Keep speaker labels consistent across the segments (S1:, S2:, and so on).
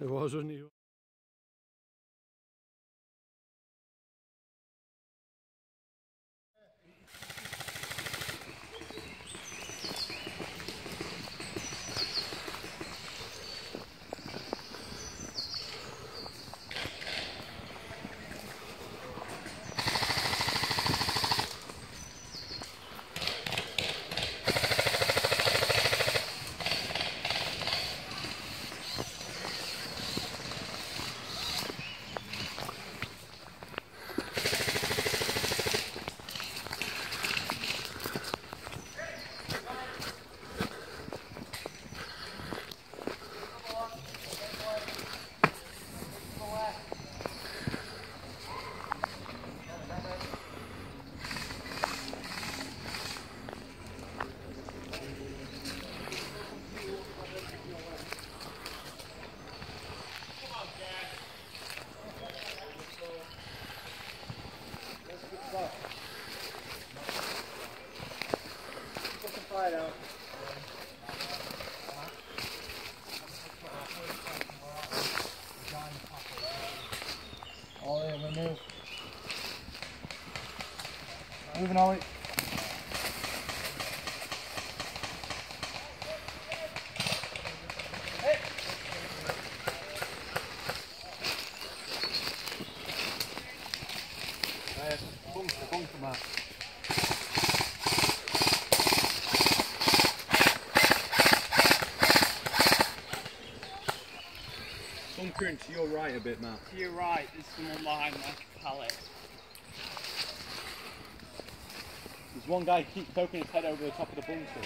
S1: It was, wasn't he?
S2: Oh yeah, we move. Moving Ollie. Bunker mat.
S1: Bunkering to your right a bit, Matt.
S3: To your right, there's someone behind my pallet.
S1: There's one guy who keeps poking his head over the top of the bunker.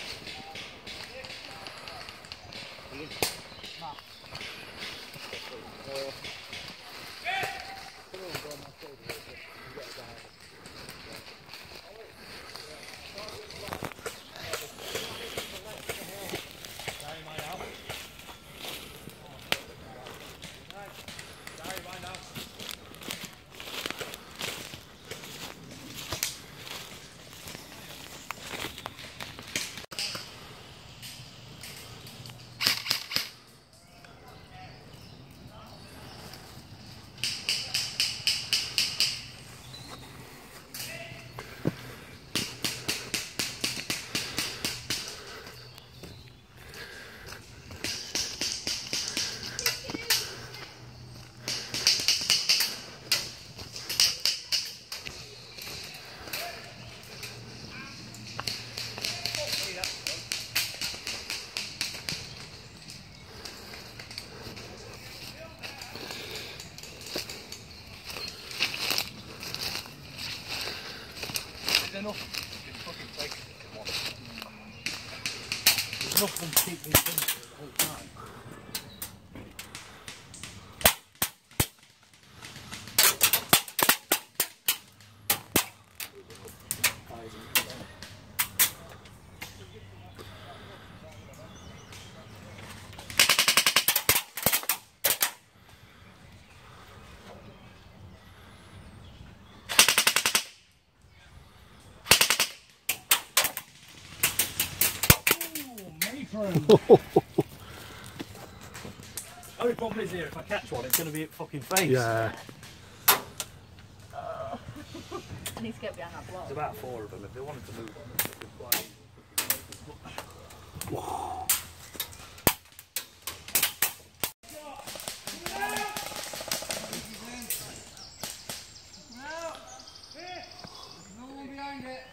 S2: Enough. There's enough of them to keep me in the whole time. Only problem is here, if I catch one, it's going to be at fucking face.
S1: Yeah.
S4: I need to get behind that block.
S2: There's about 4 of them. If they wanted to move on, they could fly.
S3: No one behind it.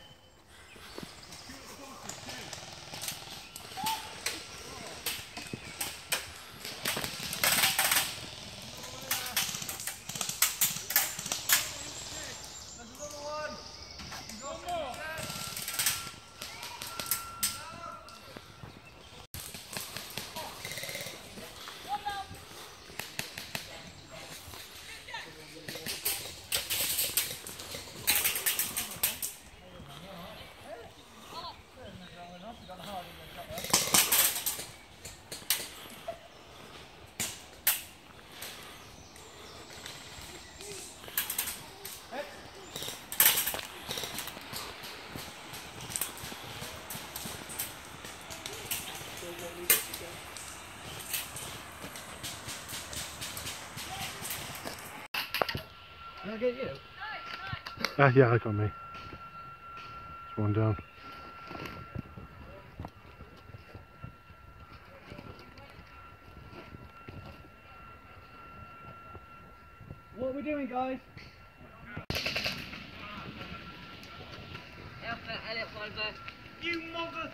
S2: get you?
S5: Yeah, I got me. It's one down.
S2: What are we doing, guys?
S3: You mother!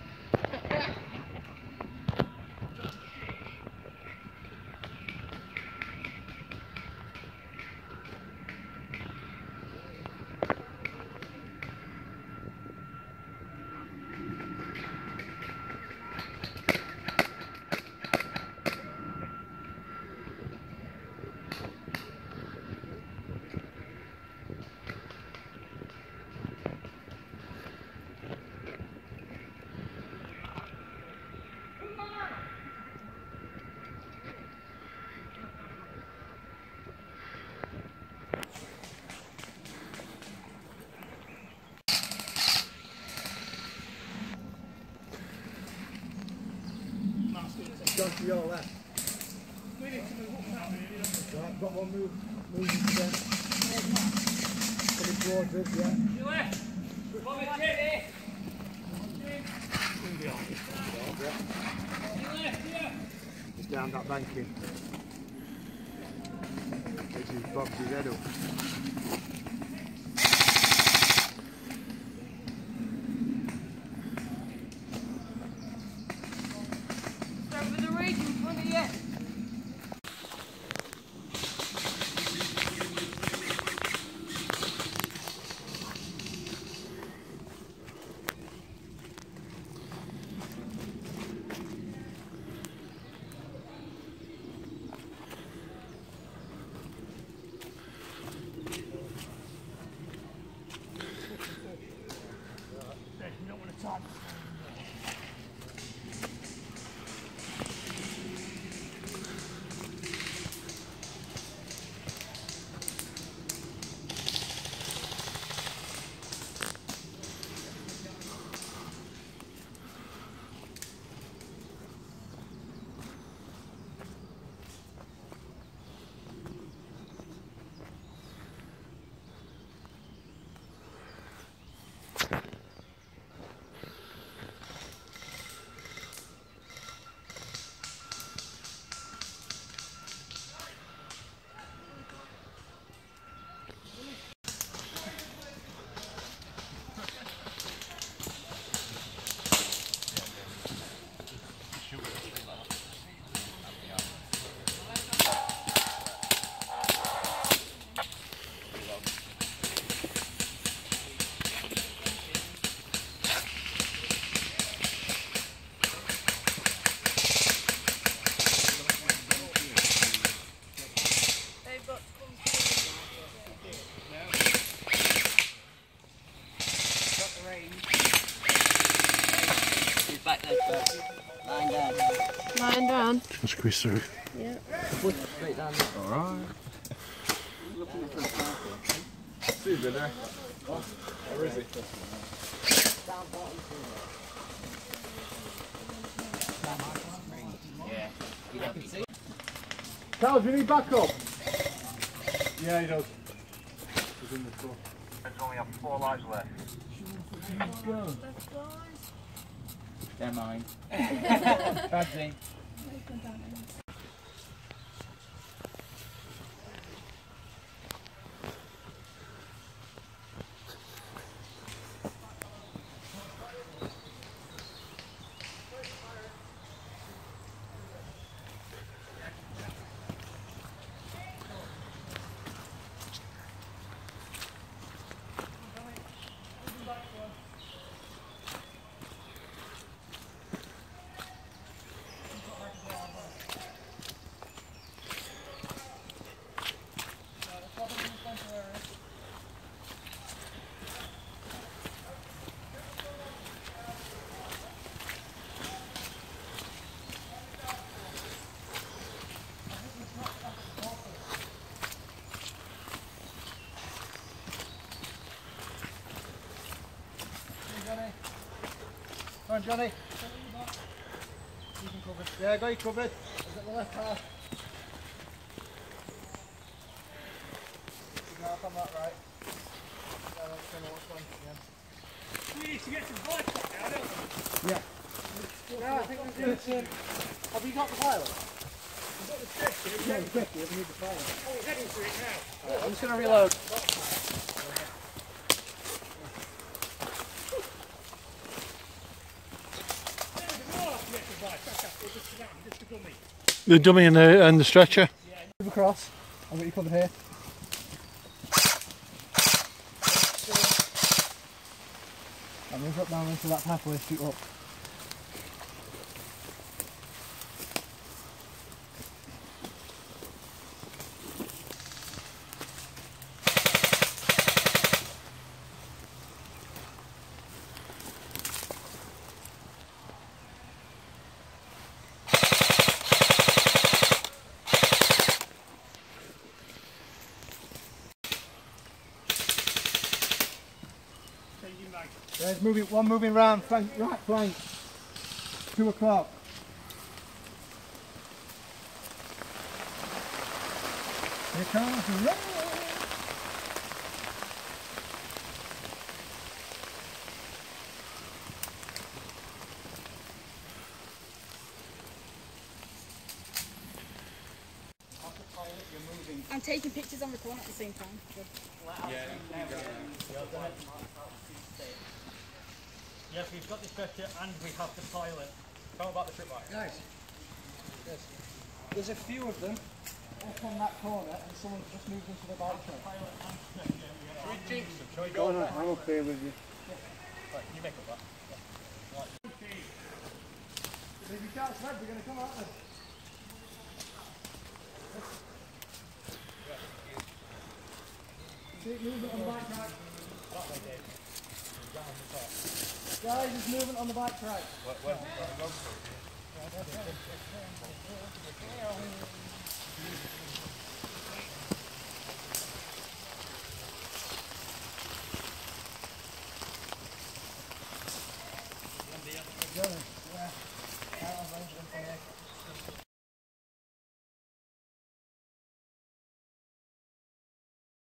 S2: John, to your left. Right, got one moving again. Coming towards us, yeah.
S3: You left! Bobby, Jenny!
S2: He's down that banking. He bobs his head up.
S3: Over the ridge in front of you! You don't want to talk. Back there first. Lying down.
S4: Lying down.
S5: Can squeeze through.
S4: Yeah.
S3: Push straight down there.
S1: Alright. See you there. Oh, where is he?
S3: Yeah. You don't see?
S2: Carl, do you need backup?
S1: Yeah, he does. He's in the store.
S6: There's only 4 lives left.
S3: They're mine. Badsy.
S2: Come on, Johnny. You can cover. Yeah, got you covered. Is it the left half? on that right. Yeah, that's going to what's going again.
S1: We need to get some voice back now, don't we?
S2: Yeah. No, I think we're good. Have you got the pilot?
S1: We've got the stretcher.
S2: Yeah, quickly, we need the pilot.
S1: Oh, we're heading for it now.
S2: Right, I'm just going to reload.
S5: The dummy and the stretcher.
S2: Move across. I've got you covered here. I'll move up down into that pathway, shoot up. There's one moving round, flank, right flank. 2 o'clock. Here comes the rain.
S4: I'm taking pictures and recording at the same time.
S1: Yes, we've got the stretcher and we have the pilot. Tell about the tripwire.
S2: Guys, yes. There's a few of them up on that corner and someone's just moved into the bike track.
S1: Shall we jinx them? Shall we go?
S2: No, I'm okay with you.
S1: Right, you make up that.
S2: If you can't sled, we're going to come out there. Keep movement on the bike track. Guys, there's movement on the bike track. Where?